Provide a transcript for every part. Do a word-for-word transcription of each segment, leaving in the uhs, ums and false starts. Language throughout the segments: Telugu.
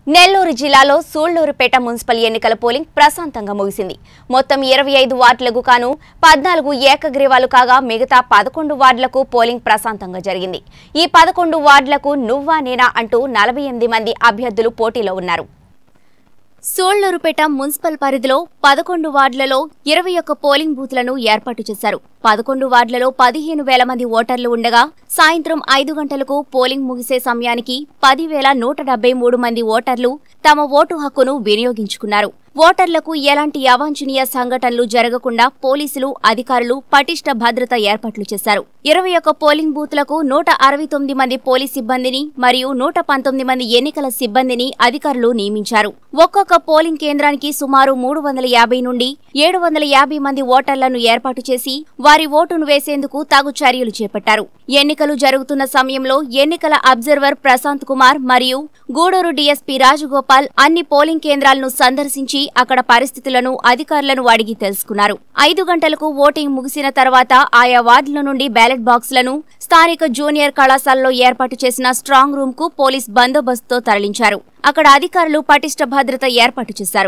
నెల్లూరు జిల్లాలో సూళ్లూరుపేట మున్సిపల్ ఎన్నికల పోలింగ్ ప్రశాంతంగా ముగిసింది. మొత్తం ఇరవై ఐదు వార్డులకు గాను పద్నాలుగు ఏకగ్రీవాలు కాగా మిగతా పదకొండు వార్డులకు పోలింగ్ ప్రశాంతంగా జరిగింది. ఈ పదకొండు వార్డులకు నువ్వా నేనా అంటూ నలభై ఎనిమిది మంది అభ్యర్థులు పోటీలో ఉన్నారు. సూళ్లూరుపేట మున్సిపల్ పరిధిలో పదకొండు వార్డులలో ఇరవై ఒక్క పోలింగ్ బూత్లను ఏర్పాటు చేశారు. పదకొండు వార్డులలో పదిహేను వేల మంది ఓటర్లు ఉండగా సాయంత్రం ఐదు గంటలకు పోలింగ్ ముగిసే సమయానికి పది వేల నూట డెబ్బై మూడు మంది ఓటర్లు తమ ఓటు హక్కును వినియోగించుకున్నారు. ఓటర్లకు ఎలాంటి అవాంఛనీయ సంఘటనలు జరగకుండా పోలీసులు అధికారులు పటిష్ట భద్రత ఏర్పాట్లు చేశారు. ఇరవై ఒక్క పోలింగ్ బూత్లకు నూట అరవై తొమ్మిది మంది పోలీస్ సిబ్బందిని మరియు నూట పంతొమ్మిది మంది ఎన్నికల సిబ్బందిని అధికారులు నియమించారు. ఒక్కొక్క పోలింగ్ కేంద్రానికి సుమారు మూడు వందల యాభై నుండి ఏడు వందల యాభై మంది ఓటర్లను ఏర్పాటు చేసి వారి ఓటును వేసేందుకు తగు చర్యలు చేపట్టారు. ఎన్నికలు జరుగుతున్న సమయంలో ఎన్నికల అబ్జర్వర్ ప్రశాంత్ కుమార్ మరియు గూడూరు డీఎస్పీ రాజగోపాల్ అన్ని పోలింగ్ కేంద్రాలను సందర్శించి అక్కడ పరిస్థితులను అధికారులను అడిగి తెలుసుకున్నారు. ఐదు గంటలకు ఓటింగ్ ముగిసిన తర్వాత ఆయా వార్డుల నుండి బ్యాలెట్ బాక్సులను స్థానిక జూనియర్ కళాశాలలో ఏర్పాటు చేసిన స్ట్రాంగ్ రూమ్ కు పోలీస్ బందోబస్తుతో తరలించారు. అక్కడ అధికారులు పటిష్ట భద్రత ఏర్పాటు చేశారు.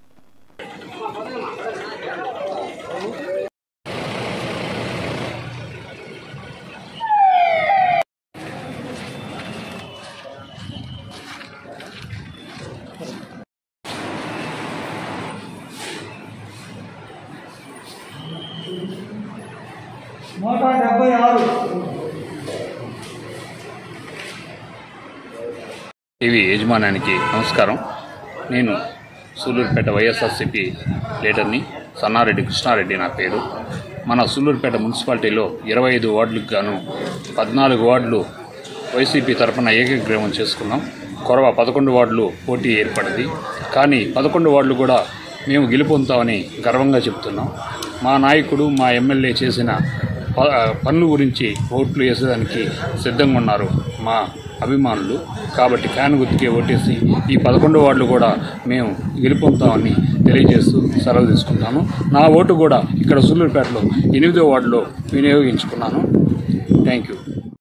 టీవీ యజమానానికి నమస్కారం. నేను సూళ్లూరుపేట వైఎస్ఆర్సీపీ లీడర్ని, సన్నారెడ్డి కృష్ణారెడ్డి నా పేరు. మన సూళ్లూరుపేట మున్సిపాలిటీలో ఇరవై ఐదు వార్డులకు గాను పద్నాలుగు వార్డులు వైసీపీ తరఫున ఏకగ్రీవం చేసుకున్నాం. కొరవ పదకొండు వార్డులు పోటీ ఏర్పడింది. కానీ పదకొండు వార్డులు కూడా మేము గెలుపొందుతామని గర్వంగా చెప్తున్నాం. మా నాయకుడు మా ఎమ్మెల్యే చేసిన పనుల గురించి ఓట్లు వేసేదానికి సిద్ధంగా ఉన్నారు మా అభిమానులు. కాబట్టి ఫ్యాన్ గుర్తుకే ఓటేసి ఈ పదకొండు వార్డులు కూడా మేము గెలుపొందుతామని తెలియజేస్తూ సెలవు తీసుకుంటాను. నా ఓటు కూడా ఇక్కడ సూళ్లూరుపేటలో ఎనిమిదో వార్డులో వినియోగించుకున్నాను. Thank you.